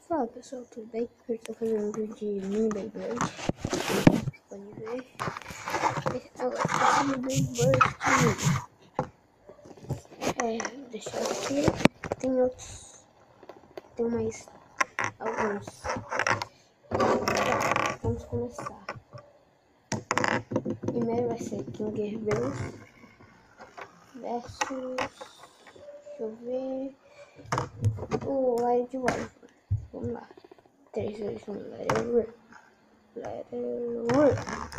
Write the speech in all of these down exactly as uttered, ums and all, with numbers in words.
Fala pessoal, tudo bem? Eu estou fazendo um vídeo de mini Beyblade. Vocês podem ver. Agora esse mini Beyblade é, deixar aqui. Tem outros. Tem mais alguns. Tá, vamos começar. Primeiro vai ser Tinkerbell versus. Deixa eu ver. O Wild Wyvern. Vamos lá. três, dois, um, let it rip. Let it rip.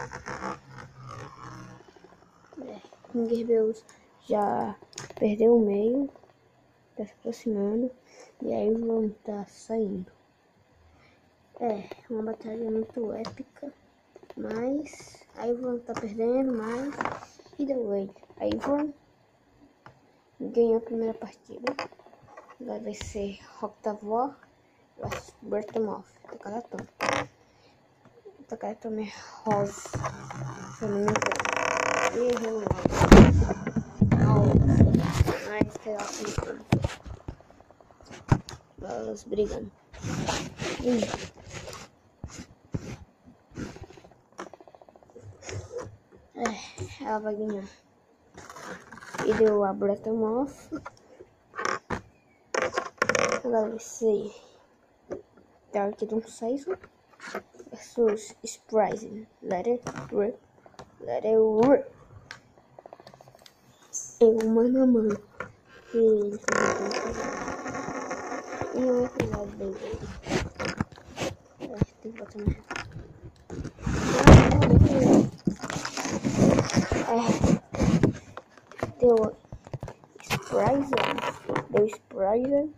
É, Tinkerbell já perdeu o meio. Tá se aproximando. E aí vão tá saindo. É, uma batalha muito épica. Mas aí vão tá perdendo, mas either way. Aí vão ganhar a primeira partida. Agora vai ser Octavor versus Bertomoff, Takaratom. Takaratom é rosa, se eu não me engano. E eu não. Mas tem lá com elas brigando. É, ela vai ganhar. E deu a Bertomoff. Agora vai ser Darkdom Season versus Spryzen. Let it rip. Let it rip. É um mano a mano. E ele e não é cuidado dele. Acho que tem que botar mais rápido. É. Deu Spryzen. Deu Spryzen.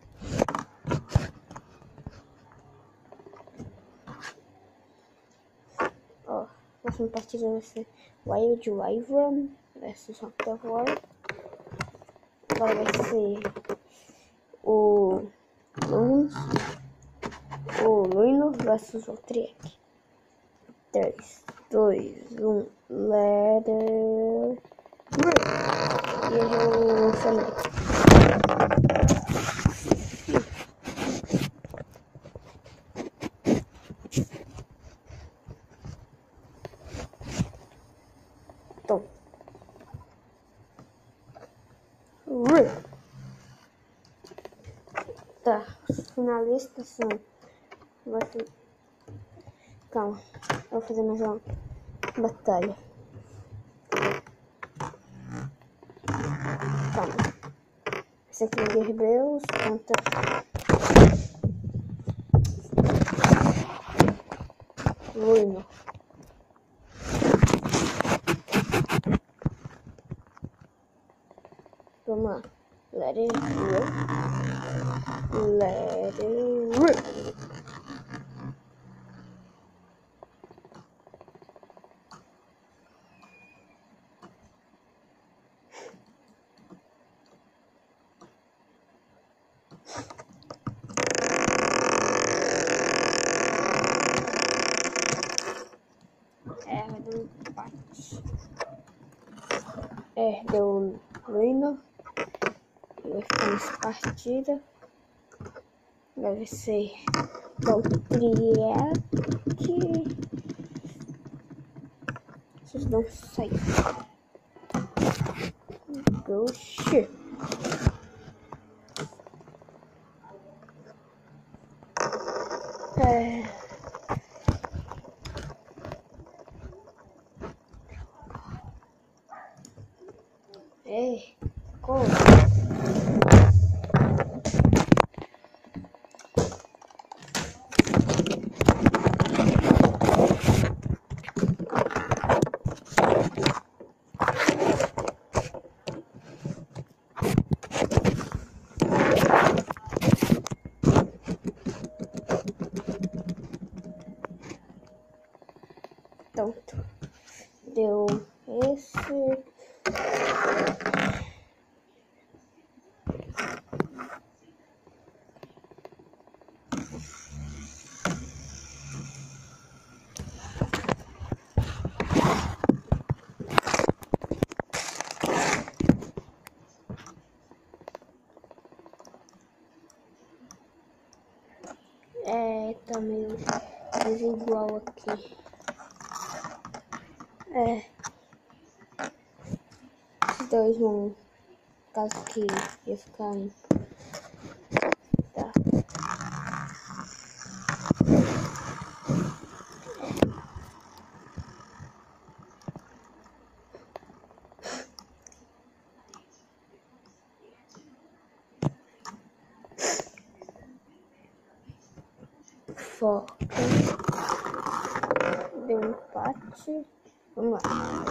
Ó, próxima partida vai ser Wild Wyvern versus Octavor. Agora vai ser o Lunos, o Luino versus o Triek. três, dois, um, let it rip. E eu falei. Então. Rip. Tá, os finalistas são. Vai ser... Calma, eu vou fazer mais uma batalha. Calma. Esse aqui é Tinkerbell contra Luino. Vamos lá. Let it rip. Let it rip. É, deu empate. É, deu Luino. Vai ficar nessa partida. Deve ser o Triek. Vocês não saem. Oxi. É. Ei, como? Então, deu esse. É, tá meio desigual aqui. É. Esses dois vão, caso que ia ficar um. Tá. Foca. Deu empate. Vamos lá.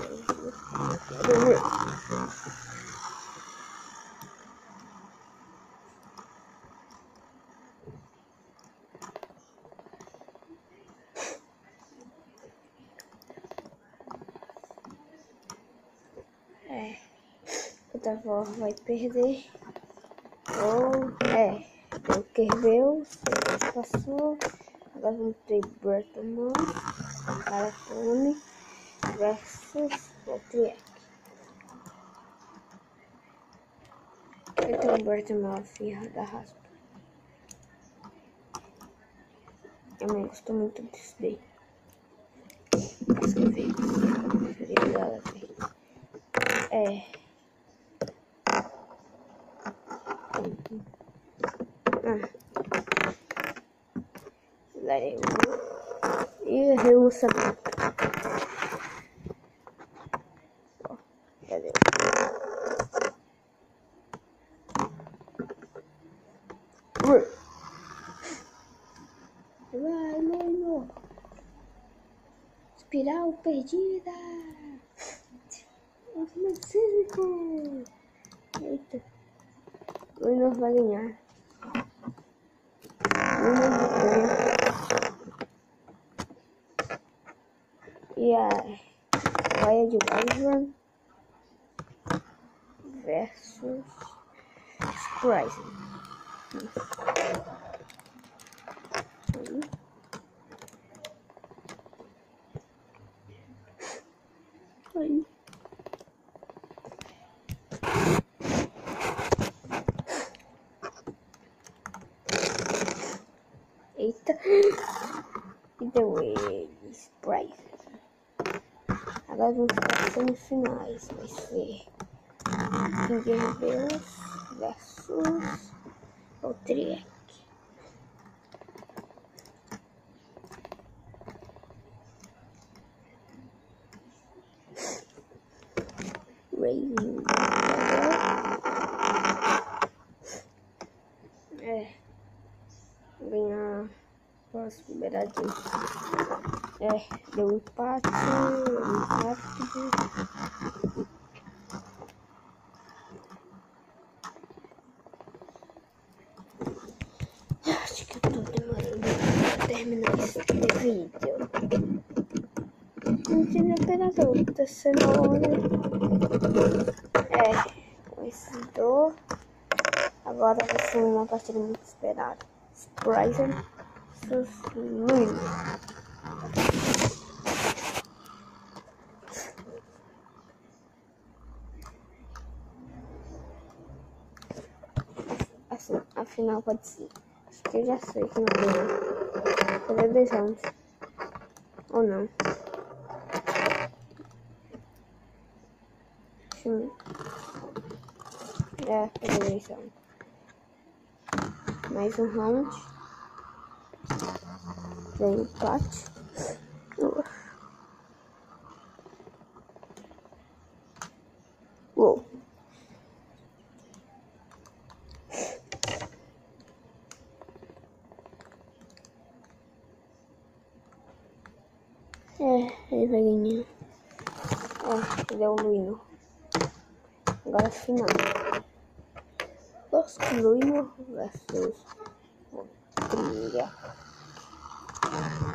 É. O avó vai perder. Ou é. O Kerbeus passou. Agora vamos ter Bertman, Carafone versus Potriek. Então o Bertman, a filha da raspa. Eu não gosto muito desse daí. Acho que veio. Preferido dela ver. É. Ah. Darei um. E errei um sapato. Ó, cadê? Vai, mano. Espiral perdida. Cinco. Eita. O Inor vai ganhar. O Inor vai ganhar. E a Raia de Wyvern versus Sprite. Aí. Eita. E deu ele, Sprite. Agora vamos para as semifinais. Vai ser Kingerbeus versus Potriek. Raven. É. Ganhar. Posso liberar disso. É, deu um empate. Um rápido. Acho que eu tô demorando pra terminar esse vídeo. Não tive apenas outra cenoura. É, com esse dor. Agora vai ser uma partida muito esperada. Sprite versus Luino. Assim, afinal pode ser. Acho que eu já sei que não ganha. Fazer dois rounds. Ou não. Deixa eu... É, fazer dois rounds. Mais um round. Deu empate. Uh. Uou. É, ele vai ganhar. É, deu o Luino. Agora final. Os Luino versus Potriek.